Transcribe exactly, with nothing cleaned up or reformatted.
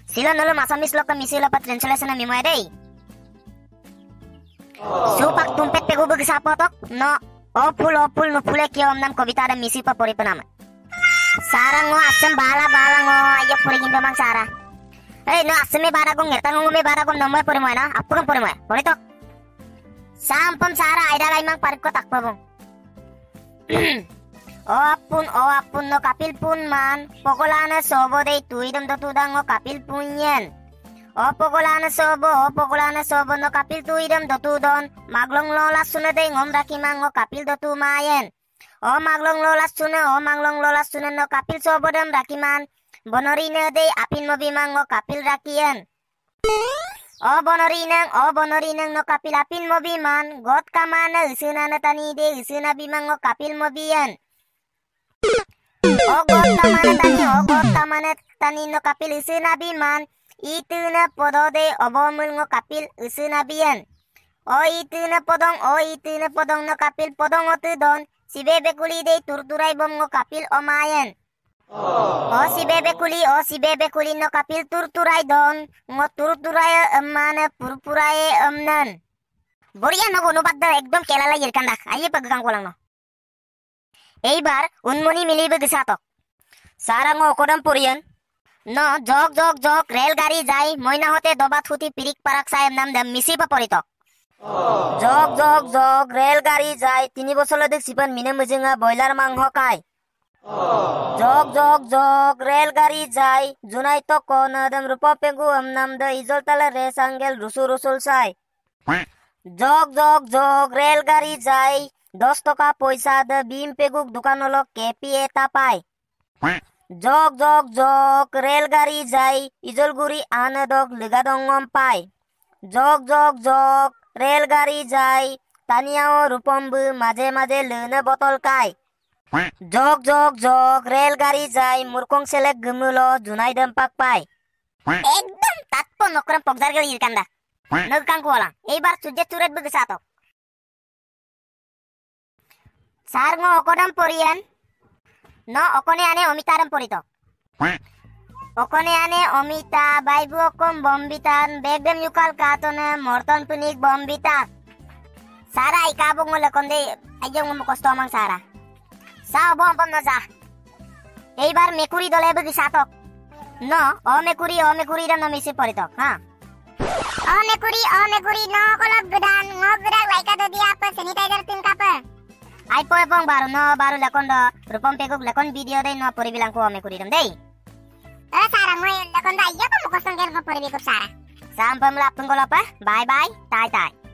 Sila nolo masamis lo ka misila pa translation na mimoy day. Supak tumpet pegu begisapotok no opul opul no pule kyo omnam kobita da misi pa pori panama. Sarang ngo asem bala bala ngo ayo puri gindo mang sara. Eh no aseme bara gong ngerta ngo me bara gong nomoy pori moy na apurang pori moy pori tok. Sampam sara aida lai mang parit ko takpa bong. O apun o apun no kapil pun man pokolana sobo day tuidam do tudang o kapil punyen. O pokolana sobo o pokolana sobo no kapil tuidam do tudon maglong lola suna day ngom rakimang o kapil do tumayen. O maglong lola suna o maglong lola suna no kapil sobo dam rakiman bonorina day apin mo bimang o kapil rakian. O bonorinang o bonorinang no kapil apin mo biman got kamana usuna na tani day usuna bimang o kapil mo biyan. O got kamana tani o got kamana tani no kapil usuna biman itu na podo de obomul ngo kapil usuna biyan. O itu na podong o itu na podong no kapil podong o tudon si bebe kuli de turturay bom ngo kapil omayan. O si bebe kuli o si bebe kuli no kapil turturay don ngo turturay amana purpuray amnan. Boriya no gono bagda ekdom kelala yirkandak aye paggang ko lang no. এইবার উন্মনি মিলিবে গিসাতক সারাং ওকদম পরিয়ন ন জগ জগ জগ রেলগাড়ি যাই ময়না হতে দবা থুতি পিরিক পারাক সাহেব নাম দম মিসিপা পরিতক জগ জগ জগ রেলগাড়ি যাই তিনি বছর দেখ সিপান মিনে মুজিঙা বয়লার মাংস খায় জগ জগ জগ রেলগাড়ি যাই জুনাই তো কোন দম রূপ পেগু আম নাম দ ইজল তালা রে সাঙ্গেল রুসু রুসুল সাই জগ জগ জগ রেলগাড়ি যাই দশ টাকা পয়সা দ বিম পেগুক দোকান হলো কেপি এটা পায় জগ জগ জগ রেলগাড়ি যাই ইজলগুড়ি আন দক লিগাদঙ্গম পায় জগ জগ জগ রেলগাড়ি যাই তানিয়াও রূপম্বু মাঝে মাঝে লুনে বটল কায় জগ জগ জগ রেলগাড়ি যাই মুরকং সেলেক গমুলো জুনাই দম্পাক পায় একদম তাৎপ নকরম পগদার গেল ইরকান্দা নগকাং কোলা এইবার সুজে চুরেট বগসাতক সারঙ্গ অকদম পরিয়ান ন অকনে আনে অমিতারম পরিত অকনে আনে অমিতা বাইবু অকম বম্বিতান বেগম ইউকাল কাতনে মর্তন পুনিক বম্বিতা সারা ইকাবং লকন্দে আইজং মম কষ্ট আমং সারা সা বম বম ন যা এইবার মেকুরি দলে বগি সাতক ন অ মেকুরি অ মেকুরি রা নমিসে পরিত হ্যাঁ অ মেকুরি অ মেকুরি ন কলক গদান ন গদা লাইকা দদি আপ স্যানিটাইজার তিন cup Ay po pong baru no baru lakon do rupam peguk lakon video day no puri bilang ko ame kuridam day. Eh sarang mo lakon da iya ko mo kosong ken ko puri bikup sara. Sampam lapung ko lapa. Bye bye. Tai tai.